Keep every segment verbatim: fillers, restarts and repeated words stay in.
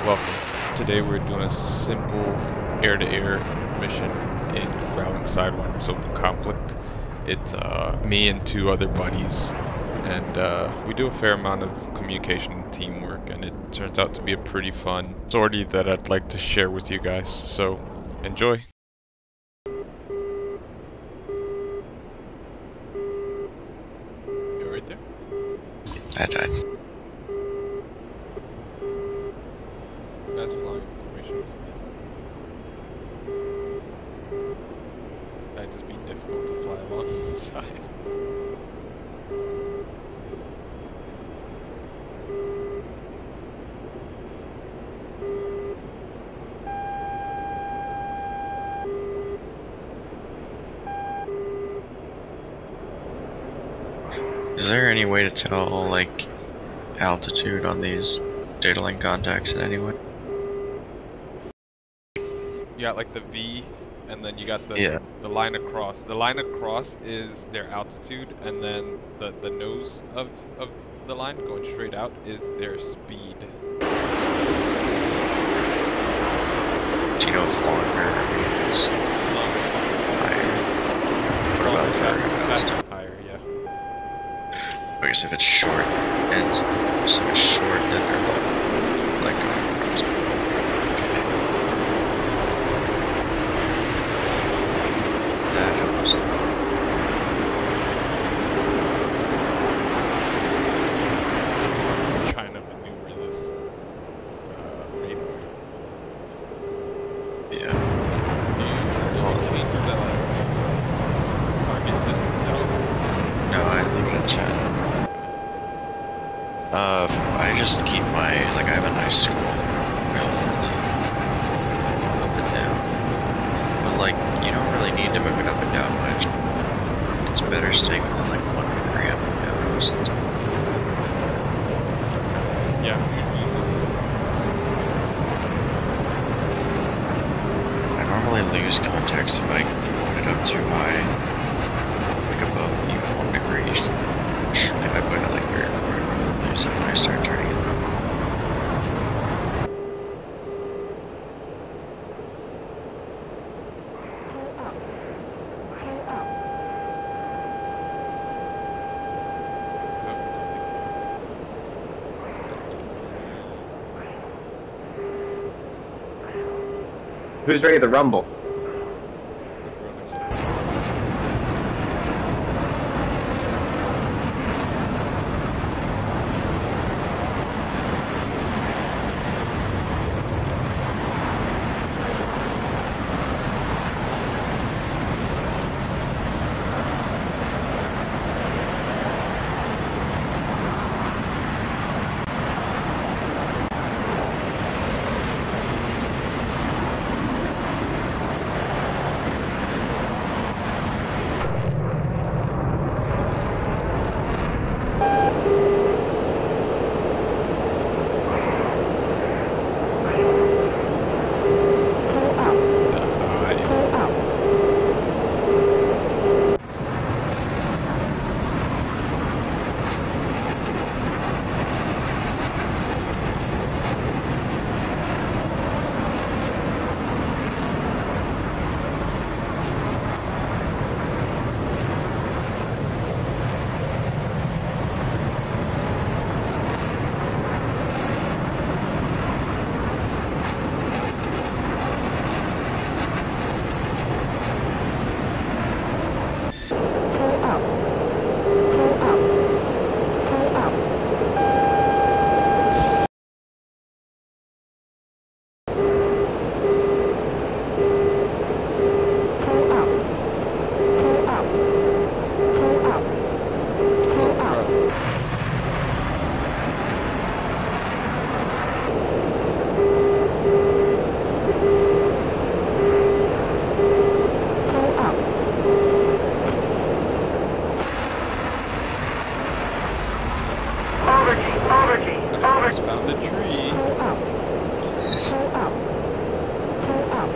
Buffalo. Today we're doing a simple air-to-air mission in Growling Sidewinders Open Conflict. It's uh, me and two other buddies, and uh, we do a fair amount of communication and teamwork, and it turns out to be a pretty fun sortie that I'd like to share with you guys, so enjoy! You're right there? I died. That's flying information to me. That'd just be difficult to fly along the side. Is there any way to tell, like, altitude on these data link contacts in any way? You got like the V, and then you got the Yeah. the line across. The line across is their altitude, and then the the nose of of the line going straight out is their speed. Do you know if longer means higher? What about Longer, further faster, past? higher, yeah. I guess if it's short, and so it's short, then they're low. Like going across. Okay. That helps. I'm trying to maneuver this uh, radar. Yeah. Do you, do you change the like, target distance at all? No, I leave it at ten. Uh, I just keep my, like, I have a nice scroll wheel for the up and down. But, like, you don't really need to move it up and down much. It's better staying within, like, one degree up and down most of the time. Yeah, you, you just, I normally lose contacts if I put it up too high, like above even one degree. If I put it like three or four, I normally lose it when I start turning it. Who's ready to rumble? Found a tree. Pull up. Pull up. Pull up.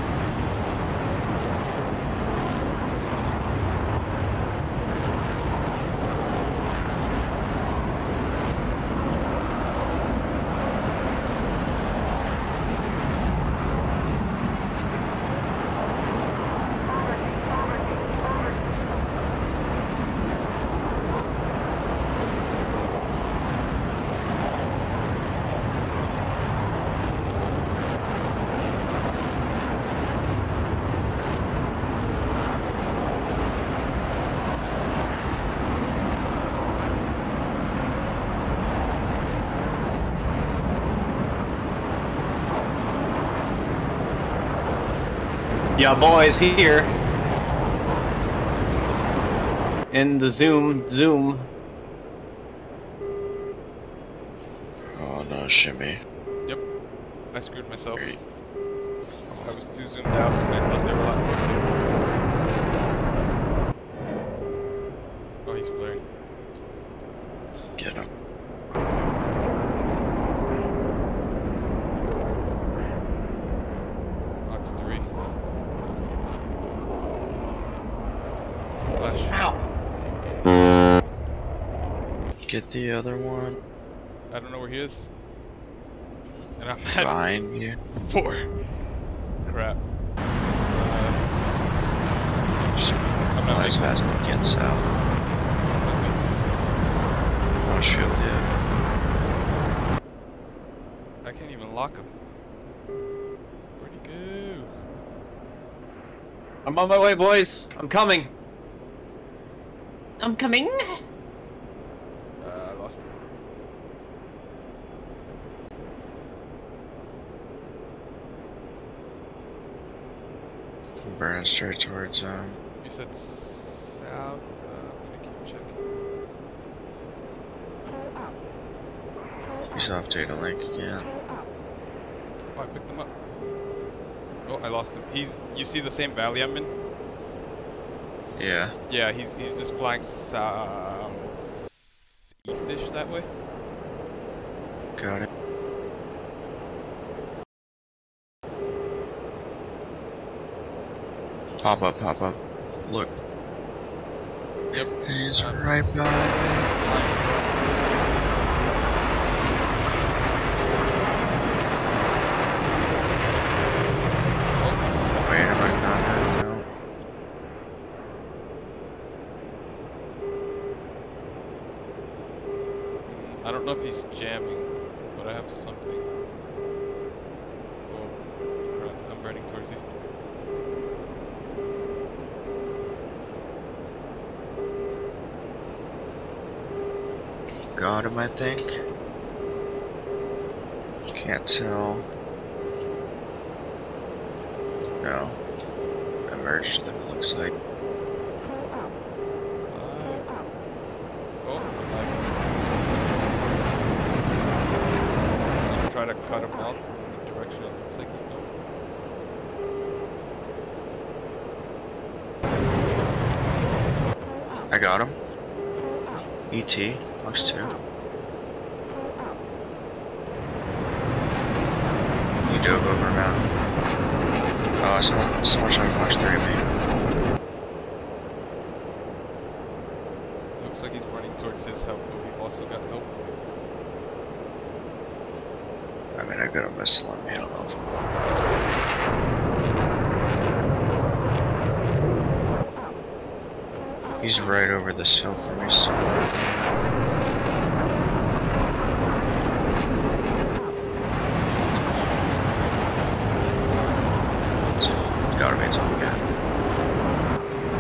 Yeah, boys, here. In the Zoom, Zoom. Oh no, shimmy. Yep. I screwed myself. Great. I was too zoomed out and I thought they were a lot closer. Oh, he's flaring. Get him. Box three. Flash. Ow! Get the other one. I don't know where he is. And I'm at Behind you. four. Crap. Uh, Just I'm fly not as making fast as you can south. Not shield yet. I can't even lock him. Where'd he go? I'm on my way, boys. I'm coming. I'm coming. Uh, I lost him. I'm burning straight towards um. You said south. Uh, I'm gonna keep checking. Pull up. He's off data link again. Pull up. Oh, I picked him up. Oh, I lost him. He's. You see the same valley I'm in? Yeah. Yeah, he's he's just flying south eastish that way. Got it. Pop up, pop up. Look. Yep. He's Um, right behind me. Wait, am I found her? No. I don't know if he's jamming, but I have something. Oh, run. I'm running towards you. Got him, I think. Can't tell. No. Emerged, it looks like. Pull up. Pull Five. up. Oh, I'm gonna try to cut him off in the direction it looks like he's going. Pull up. I got him. Pull up. E T, Fox two. Pull up. He dove over a mountain. Oh, someone, someone shot Fox three at me. Looks like he's running towards his help, but we've also got help. I mean, I got a missile on me, I don't know if I'm allowed. He's right over this hill from me somewhere. It's gotta be Tom Cat.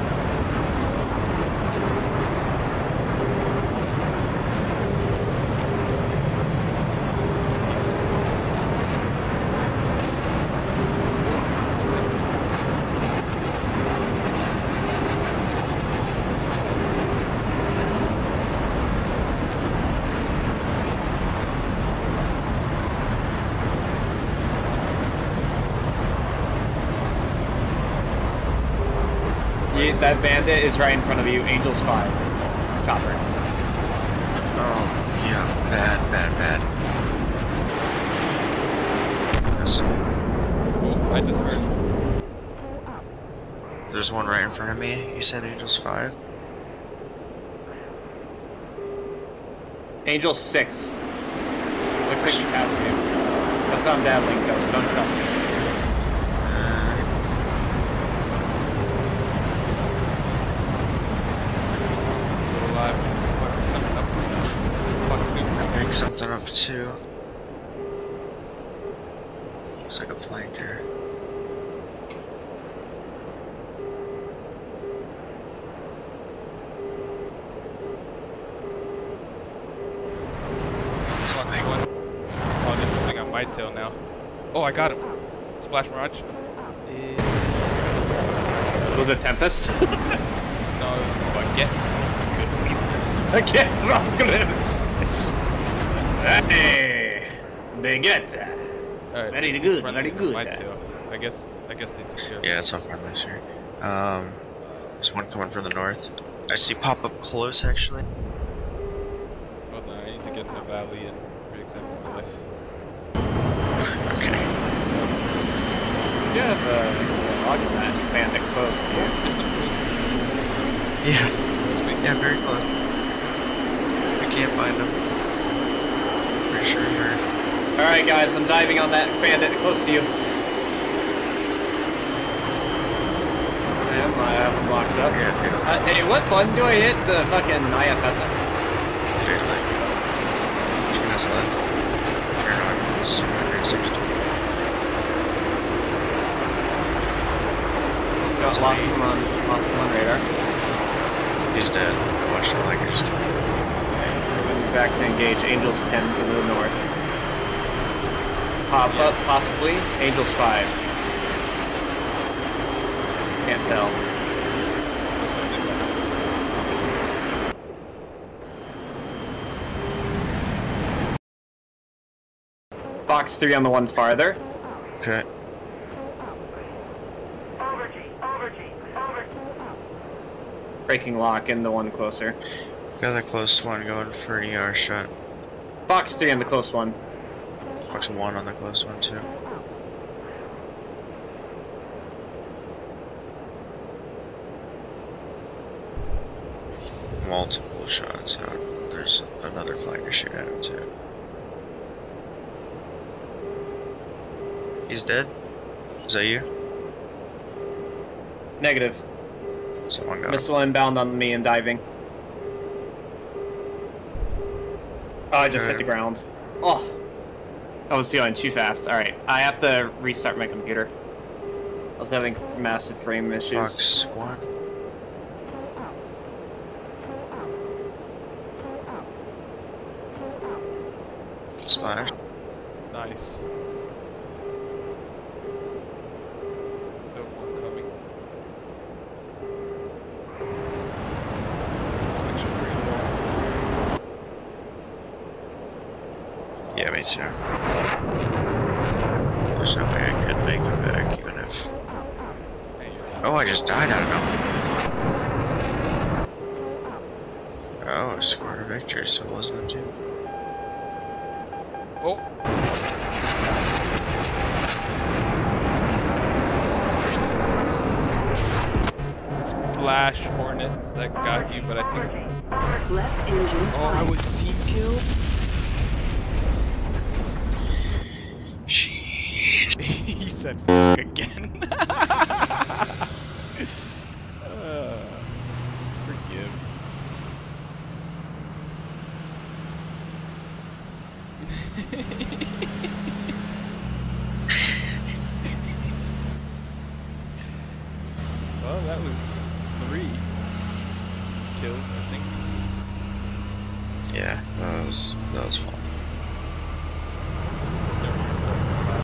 You, that bandit is right in front of you. Angels five. Chopper. Oh, yeah, bad, bad, bad. Missile. Oh, I just heard. Pull up. There's one right in front of me. You said Angels five? Angel six. Looks like you passed him. That's on that link though, so don't trust him. Uh, Still alive. Fuck, something up. Fuck, two. I picked something up too. Looks like a flanker. It's Fuck, flying. one. Oh, there's something on my tail now. Oh, I got him. Splash Mirage. Pull up. Eh, Was it Tempest? No, baguette. Again, Brooklyn. Hey, baguette. Alright, Very there's good, two friendlies very on good. My tail. I guess, I guess they took care of Yeah, it's all friendly, sir. Um, there's one coming from the north. I see pop up close, actually. Hold on, I need to get in the valley and re-examine my life. Okay. You have a log in that bandit close to you. Just up close. Yeah, Space. yeah, very close. We can't find him. Pretty sure you're. Alright guys, I'm diving on that bandit close to you. And I have him locked up. Yeah, dude. Uh, hey, what button do I hit? The fucking I F F. Dude, like. Between us left. Turn on one sixty. Got lost him on, lost him on radar. He's dead. Watch the Lakers. Moving back to engage Angels ten to the north. Pop up, possibly. Angels five. Can't tell. Box three on the one farther. Okay. Breaking lock in the one closer. Got the close one going for an E R shot. Box three on the close one. Box one on the close one, too. Multiple shots out. There's another flag to shoot at him, too. He's dead? Is that you? Negative. Someone got him. Missile inbound on me and diving. Oh, I just hit Okay. the ground. Oh. I was going too fast. Alright, I have to restart my computer. I was having massive frame issues. Box one. Splash. Nice. No one coming. Actually, pretty low. Yeah, me too. There's no way I could make it back, even if. Hey, you're down. Oh, I just died out of nowhere. Oh, scored a victory, so it wasn't a two. Oh! Splash Hornet that got you, but I think. Left engine Oh, I five. was team killed? Shit. He said f again. uh, forgive. Well, that was three kills, I think. Yeah, that was that was fun.